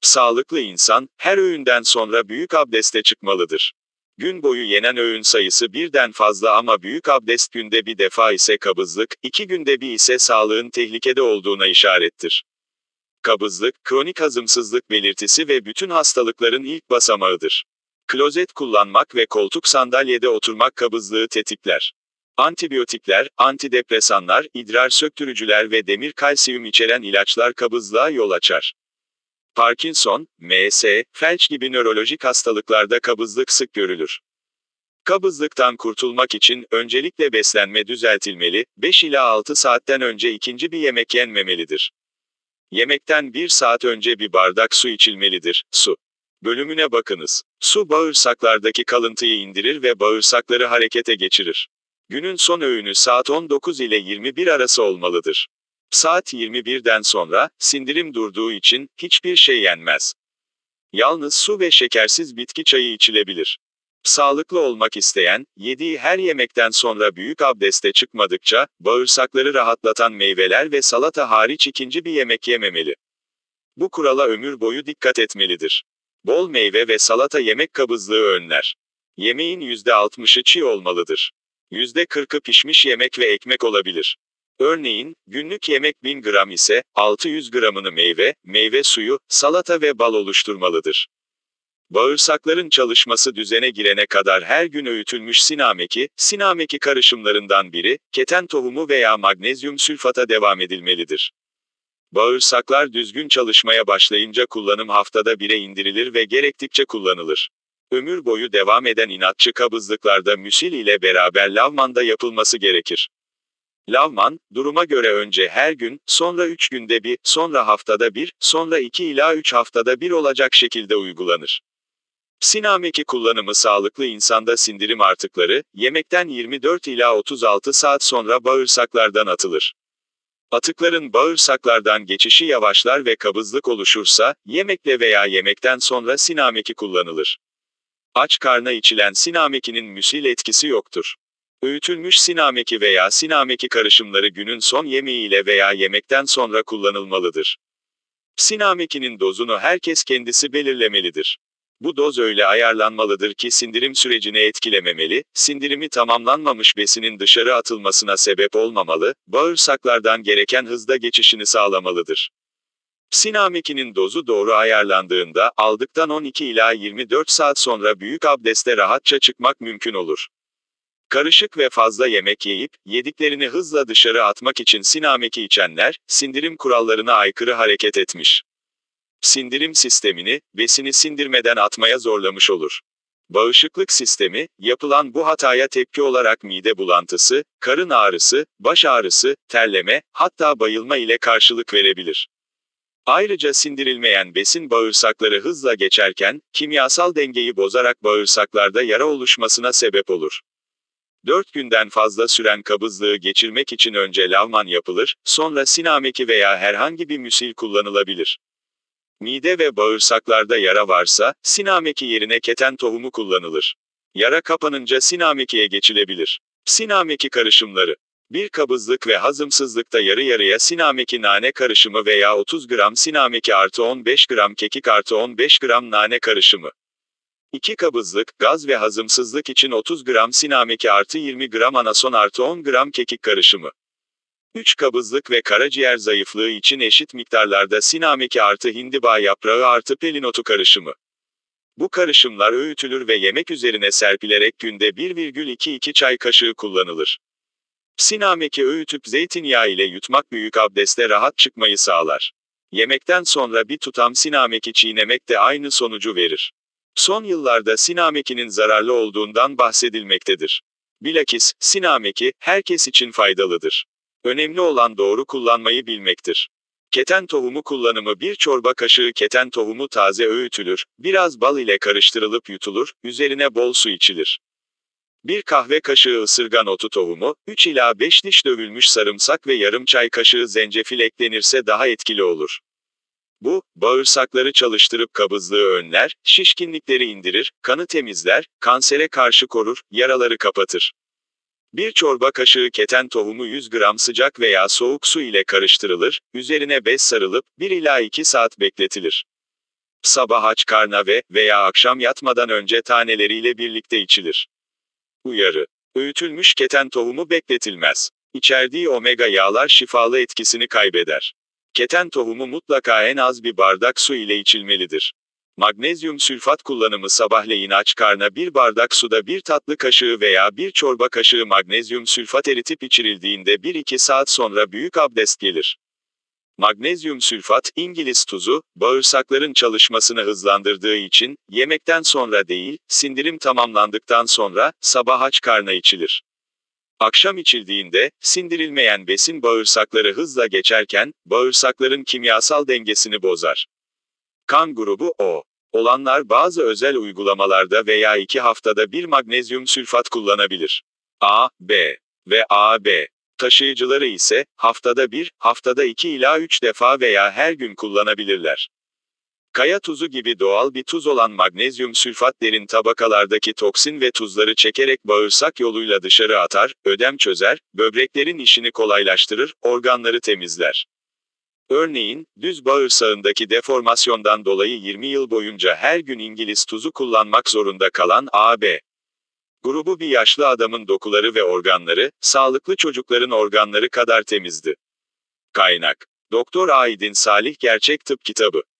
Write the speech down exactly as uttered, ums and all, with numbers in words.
Sağlıklı insan, her öğünden sonra büyük abdeste çıkmalıdır. Gün boyu yenen öğün sayısı birden fazla ama büyük abdest günde bir defa ise kabızlık, iki günde bir ise sağlığın tehlikede olduğuna işarettir. Kabızlık, kronik hazımsızlık belirtisi ve bütün hastalıkların ilk basamağıdır. Klozet kullanmak ve koltuk sandalyede oturmak kabızlığı tetikler. Antibiyotikler, antidepresanlar, idrar söktürücüler ve demir kalsiyum içeren ilaçlar kabızlığa yol açar. Parkinson, M S, felç gibi nörolojik hastalıklarda kabızlık sık görülür. Kabızlıktan kurtulmak için öncelikle beslenme düzeltilmeli, beş ila altı saatten önce ikinci bir yemek yenmemelidir. Yemekten bir saat önce bir bardak su içilmelidir. Su bölümüne bakınız. Su bağırsaklardaki kalıntıyı indirir ve bağırsakları harekete geçirir. Günün son öğünü saat on dokuz ile yirmi bir arası olmalıdır. Saat yirmi birden sonra, sindirim durduğu için, hiçbir şey yenmez. Yalnız su ve şekersiz bitki çayı içilebilir. Sağlıklı olmak isteyen, yediği her yemekten sonra büyük abdeste çıkmadıkça, bağırsakları rahatlatan meyveler ve salata hariç ikinci bir yemek yememeli. Bu kurala ömür boyu dikkat etmelidir. Bol meyve ve salata yemek kabızlığı önler. Yemeğin yüzde altmışı çiğ olmalıdır. yüzde kırkı pişmiş yemek ve ekmek olabilir. Örneğin, günlük yemek bin gram ise, altı yüz gramını meyve, meyve suyu, salata ve bal oluşturmalıdır. Bağırsakların çalışması düzene girene kadar her gün öğütülmüş sinameki, sinameki karışımlarından biri, keten tohumu veya magnezyum sülfata devam edilmelidir. Bağırsaklar düzgün çalışmaya başlayınca kullanım haftada bire indirilir ve gerektikçe kullanılır. Ömür boyu devam eden inatçı kabızlıklarda müsil ile beraber lavman da yapılması gerekir. Lavman, duruma göre önce her gün, sonra üç günde bir, sonra haftada bir, sonra iki ila üç haftada bir olacak şekilde uygulanır. Sinameki kullanımı sağlıklı insanda sindirim artıkları, yemekten yirmi dört ila otuz altı saat sonra bağırsaklardan atılır. Atıkların bağırsaklardan geçişi yavaşlar ve kabızlık oluşursa, yemekle veya yemekten sonra sinameki kullanılır. Aç karna içilen sinamekinin müsil etkisi yoktur. Öğütülmüş sinameki veya sinameki karışımları günün son yemeğiyle veya yemekten sonra kullanılmalıdır. Sinamekinin dozunu herkes kendisi belirlemelidir. Bu doz öyle ayarlanmalıdır ki sindirim sürecini etkilememeli, sindirimi tamamlanmamış besinin dışarı atılmasına sebep olmamalı, bağırsaklardan gereken hızda geçişini sağlamalıdır. Sinamekinin dozu doğru ayarlandığında, aldıktan on iki ila yirmi dört saat sonra büyük abdeste rahatça çıkmak mümkün olur. Karışık ve fazla yemek yiyip, yediklerini hızla dışarı atmak için sinameki içenler, sindirim kurallarına aykırı hareket etmiş. Sindirim sistemini, besini sindirmeden atmaya zorlamış olur. Bağışıklık sistemi, yapılan bu hataya tepki olarak mide bulantısı, karın ağrısı, baş ağrısı, terleme, hatta bayılma ile karşılık verebilir. Ayrıca sindirilmeyen besin bağırsakları hızla geçerken, kimyasal dengeyi bozarak bağırsaklarda yara oluşmasına sebep olur. dört günden fazla süren kabızlığı geçirmek için önce lavman yapılır, sonra sinameki veya herhangi bir müsil kullanılabilir. Mide ve bağırsaklarda yara varsa, sinameki yerine keten tohumu kullanılır. Yara kapanınca sinamekiye geçilebilir. Sinameki karışımları. Bir kabızlık ve hazımsızlıkta yarı yarıya sinameki nane karışımı veya otuz gram sinameki artı on beş gram kekik artı on beş gram nane karışımı. iki kabızlık, gaz ve hazımsızlık için otuz gram sinameki artı yirmi gram anason artı on gram kekik karışımı. üç kabızlık ve karaciğer zayıflığı için eşit miktarlarda sinameki artı hindiba yaprağı artı pelinotu karışımı. Bu karışımlar öğütülür ve yemek üzerine serpilerek günde bir virgül iki iki çay kaşığı kullanılır. Sinameki öğütüp zeytinyağı ile yutmak büyük abdeste rahat çıkmayı sağlar. Yemekten sonra bir tutam sinameki çiğnemek de aynı sonucu verir. Son yıllarda sinamekinin zararlı olduğundan bahsedilmektedir. Bilakis, sinameki, herkes için faydalıdır. Önemli olan doğru kullanmayı bilmektir. Keten tohumu kullanımı: bir çorba kaşığı keten tohumu taze öğütülür, biraz bal ile karıştırılıp yutulur, üzerine bol su içilir. bir kahve kaşığı ısırgan otu tohumu, üç ila beş diş dövülmüş sarımsak ve yarım çay kaşığı zencefil eklenirse daha etkili olur. Bu, bağırsakları çalıştırıp kabızlığı önler, şişkinlikleri indirir, kanı temizler, kansere karşı korur, yaraları kapatır. bir çorba kaşığı keten tohumu yüz gram sıcak veya soğuk su ile karıştırılır, üzerine bez sarılıp bir ila iki saat bekletilir. Sabah aç karna ve veya akşam yatmadan önce taneleriyle birlikte içilir. Uyarı. Öğütülmüş keten tohumu bekletilmez. İçerdiği omega yağlar şifalı etkisini kaybeder. Keten tohumu mutlaka en az bir bardak su ile içilmelidir. Magnezyum sülfat kullanımı: sabahleyin aç karna bir bardak suda bir tatlı kaşığı veya bir çorba kaşığı magnezyum sülfat eritip içirildiğinde bir iki saat sonra büyük abdest gelir. Magnezyum sülfat, İngiliz tuzu, bağırsakların çalışmasını hızlandırdığı için, yemekten sonra değil, sindirim tamamlandıktan sonra, sabah aç karna içilir. Akşam içildiğinde, sindirilmeyen besin bağırsakları hızla geçerken, bağırsakların kimyasal dengesini bozar. Kan grubu O olanlar bazı özel uygulamalarda veya iki haftada bir magnezyum sülfat kullanabilir. A, B ve A B taşıyıcıları ise, haftada bir, haftada iki ila üç defa veya her gün kullanabilirler. Kaya tuzu gibi doğal bir tuz olan magnezyum sülfat derin tabakalardaki toksin ve tuzları çekerek bağırsak yoluyla dışarı atar, ödem çözer, böbreklerin işini kolaylaştırır, organları temizler. Örneğin, düz bağırsağındaki deformasyondan dolayı yirmi yıl boyunca her gün İngiliz tuzu kullanmak zorunda kalan A B grubu bir yaşlı adamın dokuları ve organları, sağlıklı çocukların organları kadar temizdi. Kaynak: Doktor Aydin Salih Gerçek Tıp Kitabı.